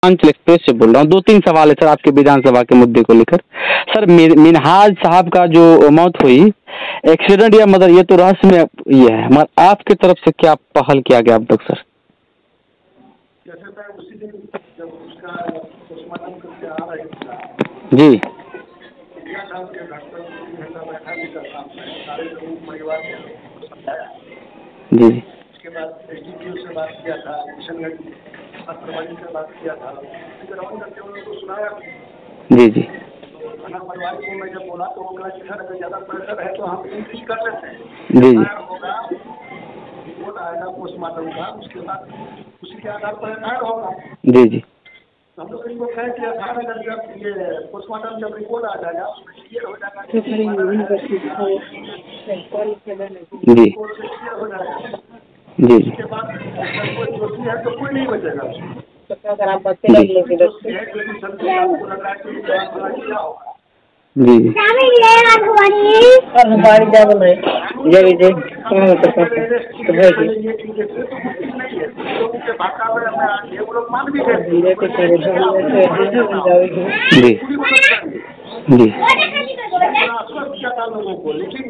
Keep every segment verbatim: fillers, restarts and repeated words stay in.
Purvanchal express से बोल रहा हूँ। दो तीन सवाल है सर आपके विधानसभा के मुद्दे को लेकर। सर मिनहाज साहब का जो मौत हुई एक्सीडेंट या मर्डर ये तो रहस्य में ये है, मगर आपके तरफ से क्या पहल किया गया अब तक सर? उसी दिन जब उसका पोस्टमार्टम करके आ रहे जी सारे लोगों परिवार के लोगों को समझाया जी। उसके बाद एस डी पी ओ से बात किया था, किशनगंज प्रभारी से बात किया था, ग्राउंड करके उन लोगों को सुनाया जी जी। तो थाना प्रभारी को मैं जब बोला तो वो कहा कि सर अगर ज़्यादा प्रेशर है तो हम इंक्रीज कर लेते हैं जी जी होगा, रिपोर्ट आएगा पोस्टमार्टम का, उसके बाद उसी के आधार पर एफ आई आर होगा। जी जी। हम लोग इनको कहें कि एफ आई आर अगर जब ये पोस्टमार्टम जब रिपोर्ट आ जाएगा उसमें क्लियर हो जाएगा जी क्लियर हो जाएगा जी जी। उसके बाद अगर कोई दोषी है तो कोई नहीं बचेगा उसको। अगर आप बच्चे लोग लेके दोषी है जो भी संदेश आपको लग रहा है कि क्या भला किया होगा। जी जी। बाड़ी जा बनाए जब जे कहाँ होता है तो भाई ये चीजें तो कुछ नहीं है, लोगों के भाषा में हमें आगे वो लोग मान भी गए धीरे के तेरे जी जी। आश्वस्त किया था लोगों को, लेकिन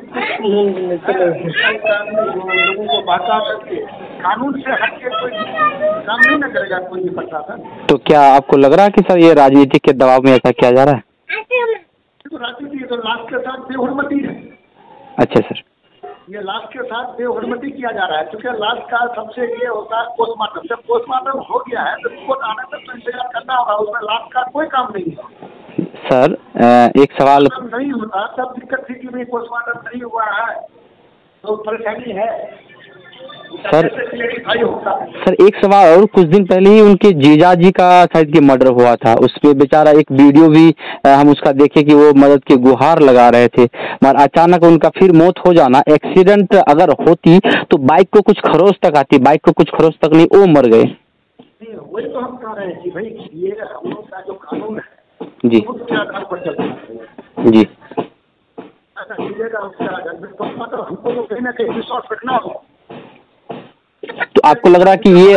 लोगों को भाषा करके कानून से हट के कोई काम नहीं न करेगा कोई भी प्रशासन। तो क्या आपको लग रहा है कि सर ये राजनीति के दबाव में ऐसा किया जा रहा है? तो राजनीति तो लाश के साथ बेहुरमती है। अच्छा सर। ये लाश के साथ बेहुरमती किया जा रहा है क्योंकि लाश का सबसे ये होता है पोस्टमार्टम। जब पोस्टमार्टम हो गया है तो रिपोर्ट आने तक तो इंतजार करना होगा, उसमें लाश का कोई काम नहीं है। सर एक सवाल नहीं होता तब दिक्कत थी कि भाई पोस्टमार्टम नहीं हुआ है तो परेशानी है सर। क्लेरिफाई होता। सर एक सवाल और, कुछ दिन पहले ही उनके जीजा जी का शायद कि मर्डर हुआ था, उस पे बेचारा एक वीडियो भी हम उसका देखे कि वो मदद की गुहार लगा रहे थे, मगर अचानक उनका फिर मौत हो जाना। एक्सीडेंट अगर होती तो बाइक को कुछ खरोच तक आती, बाइक को कुछ खरोच तक नहीं, वो मर गए। वही तो हम कह रहे हैं कि भाई ये हम लोग का जो कानून है जी उसके आधार पर चलता है जी। ऐसा कीजिएगा उसके आधार पर मतलब हमको तो कहीं ना कहीं विश्वास रखना हो। तो आपको लग रहा है कि ये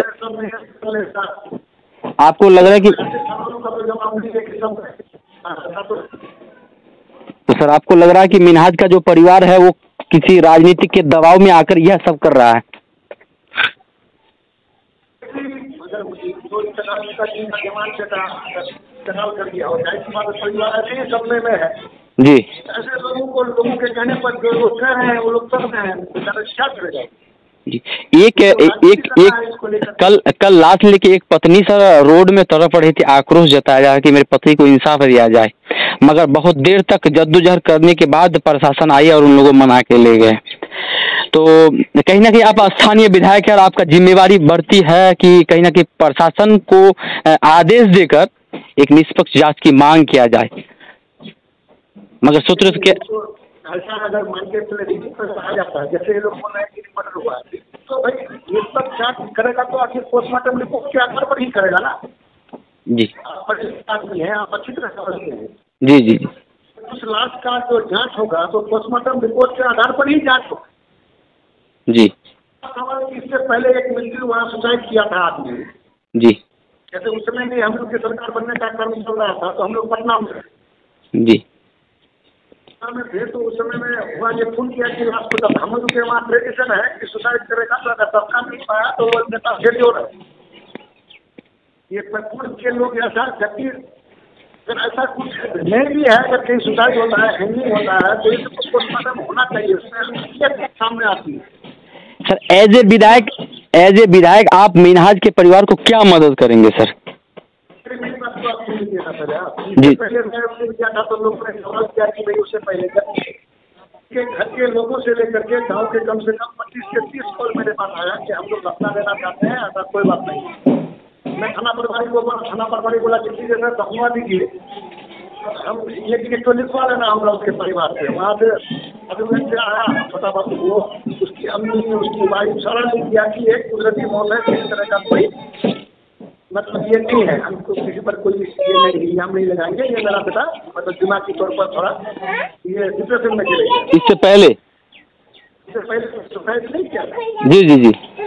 आपको लग रहा है कि तो सर आपको लग रहा है कि मिनहाज का जो परिवार है वो किसी राजनीतिक के दबाव में आकर यह सब कर रहा है? कर दिया और परिवार ऐसे ही सपने में है जी। ऐसे लोगों को लोगों के कहने पर जो लोग कह रहे हैं वो लोग कर रहे हैं, बेचारा क्या करेगा। जी। एक एक एक, एक कल कल लाश लेके एक पत्नी सर रोड में तड़प पड़ी थी, आक्रोश जताया जा रहा कि मेरे पति को इंसाफ दिया जाए, मगर बहुत देर तक जद्दोजहद करने के बाद प्रशासन आई और उन लोगों मना के ले गए। तो कहीं ना कहीं आप स्थानीय विधायक है और आपका जिम्मेवारी बढ़ती है कि कहीं ना कहीं प्रशासन को आदेश देकर एक निष्पक्ष जांच की मांग किया जाए, मगर सूत्र के ऐसा अगर मान के चले आ जाता है जैसे ये लोग बोल रहे हैं कि मर्डर हुआ है तो भाई ये सब जांच करेगा तो आखिर पोस्टमार्टम रिपोर्ट के आधार पर ही करेगा ना। जी आदमी है, आप अच्छी तरह समझते हैं। जी जी जी। उस लाश का जो जांच होगा तो पोस्टमार्टम रिपोर्ट के आधार पर ही जांच होगा। जी। सवाल इससे पहले एक मिस्त्री वहाँ सुसाइड किया था आदमी जी। जैसे उस समय में हम लोग की सरकार बनने का क्रम चल रहा था तो हम लोग पटना में जी में थे तो उस समय में हुआ ये फोन किया कि लाश को तब हम लोग के वहाँ ट्रेडिशन है कि सुसाइड करेगा तो अगर सबका नहीं पाया तो वो नेता फेल हो रहे ये पूर्व के लोग ऐसा जबकि अगर ऐसा कुछ नहीं भी है, अगर कहीं सुसाइड होता है हैंगिंग होता है तो ये तो पोस्टमार्टम होना चाहिए, उसमें सामने आती है। सर एज ए विधायक एज ए विधायक आप मिनहाज के परिवार को क्या मदद करेंगे सर? मेरी बात तो आपको नहीं देना पड़ेगा जी। पहले मैं उससे किया था तो लोगों ने सवाल किया कि भाई उससे पहले के घर के लोगों से लेकर के गांव के कम से कम पच्चीस से तीस कॉल मेरे पास आया कि हम लोग रफ्ता देना चाहते हैं, ऐसा कोई बात नहीं। मैं थाना प्रभारी को बोला, थाना प्रभारी बोला कि ठीक है सर दफवा दीजिए, हम एक तो लिखवा लेना हम लोग के परिवार से। वहाँ से अभी से आया छोटा बाबू वो उसकी अम्मी उसकी वाइफ सारा लिख दिया कि एक कुदरती मौत है, किसी तरह का कोई मतलब ये नहीं है, हमको किसी पर कोई ये नहीं इल्जाम नहीं लगाएंगे, ये मेरा बेटा मतलब दिमागी तौर पर थोड़ा ये डिप्रेशन में चले गया। इससे पहले इससे पहले सुसाइड नहीं किया जी जी जी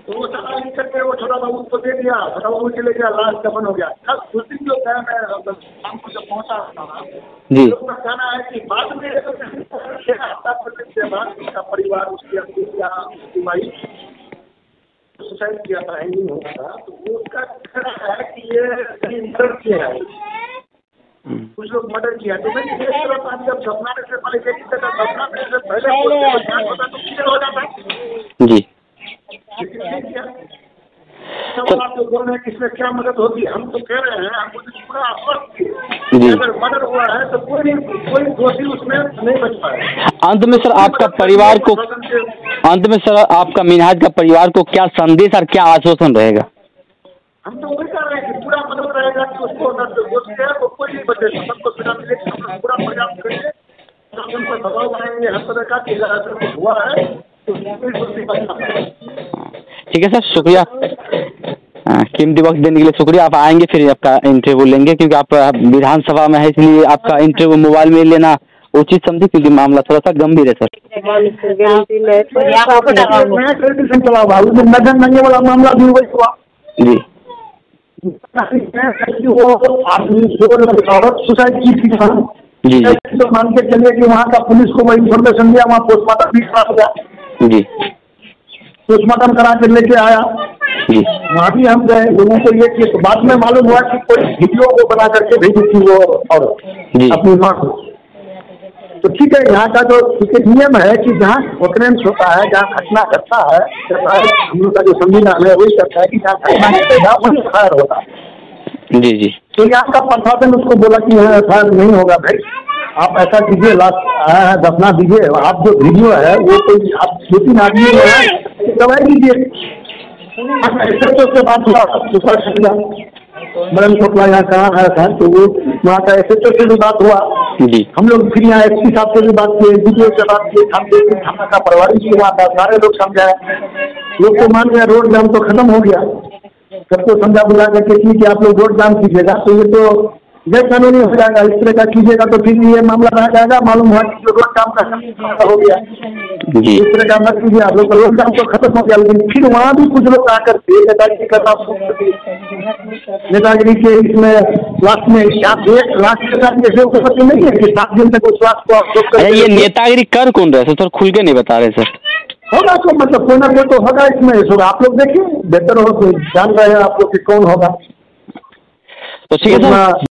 तो वो सारा लिख करके वो छोटा बाबू को दे दिया, छोटा बाबू चले गया, लाश दफन हो गया। कल उस दिन जो है मैं शाम को जब पहुँचा था जी तो उसका कहना है कि बाद में छह हफ्ता के बाद उसका परिवार, उसकी उसकी माई सुसाइड किया था, हैंगिंग हुआ था, तो वो उसका कहना है कि ये कहीं मर्डर किया है, कुछ लोग मर्डर किया। तो मैं इस तरह आप जब सपना से पहले देखी था, सपना से पहले होता तो क्लियर हो जाता जी। लेकिन नहीं किया। सब आप जो बोल रहे हैं कि इसमें क्या मदद होगी, हम तो कह रहे हैं हमको तो पूरा आश्वस्त जी। अगर मर्डर हुआ है तो कोई कोई दोषी उसमें नहीं बच पाए। अंत में सर आपका परिवार को अंत में सर आपका मिनहाज का परिवार को क्या संदेश और क्या आश्वासन रहेगा? हम तो वही कह रहे हैं कि पूरा मदद रहेगा कि उसको अगर दोष है तो कोई नहीं बचेगा, सबको बिना मिले पूरा प्रयास करेंगे, शासन पर दबाव बनाएंगे हर तरह का कि अगर ऐसा कुछ हुआ है तो कोई दोषी बचना पाए। ठीक है सर, शुक्रिया कीमती वक्त देने के लिए शुक्रिया। आप आएंगे फिर आपका इंटरव्यू लेंगे, क्योंकि आप विधानसभा में है इसलिए आपका इंटरव्यू मोबाइल में लेना उचित समझे, क्योंकि मामला थोड़ा सा गंभीर है सर। नगर नंगे वाला मामला भी वही हुआ जी। वो आदमी औरत सुसाइड की थी जी जी। तो मान के चलिए कि वहाँ का पुलिस को वो इन्फॉर्मेशन दिया, वहाँ पोस्टमार्टम भी करा गया जी। पोस्टमार्टम करा के लेके आया जी। वहाँ भी हम गए, लोगों को ये कि तो बाद में मालूम हुआ कि कोई वीडियो को बना करके भेजी थी वो औरत अपनी माँ को। तो ठीक है, यहाँ का जो क्योंकि नियम है कि जहाँ ऑकरेंस होता है, जहाँ घटना घटता है, हम लोग का जो संविधान है वही कहता है कि जहाँ घटना घटेगा वही एफ आई आर होगा। जी जी। तो यहाँ का प्रशासन उसको बोला कि यहाँ एफ आई आर नहीं होगा भाई, आप ऐसा कीजिए, लाश आया है दफना दीजिए, आप जो वीडियो है वो कोई आप दो तीन आदमी है दवाई दीजिए। से बात हुआ मदन खोपला यहाँ कहाँ आया था, तो वो वहाँ का एस एच ओ से भी बात हुआ जी। हम लोग फिर यहाँ एस पी साहब से भी बात किए, डी डी ओ से बात किए, थाना का प्रभारी भी वहाँ था, सारे लोग समझाए, लोग तो मान गया, रोड जाम तो खत्म हो गया, सबको समझा बुला करके कि आप लोग रोड जाम कीजिएगा तो ये तो गैर कानूनी हो जाएगा, इस तरह का कीजिएगा तो फिर ये मामला रह जाएगा, मालूम हुआ कि रोड जाम का हो गया जी। इस तरह का मत कीजिए, आप लोग रोड जाम तो खत्म हो गया। लेकिन फिर वहाँ भी कुछ लोग आकर के नेतागिरी करना नेतागिरी के इसमें लास्ट में आप एक लास्ट के साथ जैसे उपलब्धि नहीं है कि सात दिन तक उस लास्ट को आप अरे ये नेतागिरी कर कौन रहे सर? खुल के नहीं बता रहे सर। होगा तो मतलब कोई ना कोई तो होगा इसमें, इसमें आप लोग देखिए, बेहतर हो, जान रहे हैं आप लोग कि कौन होगा। तो ठीक है सर।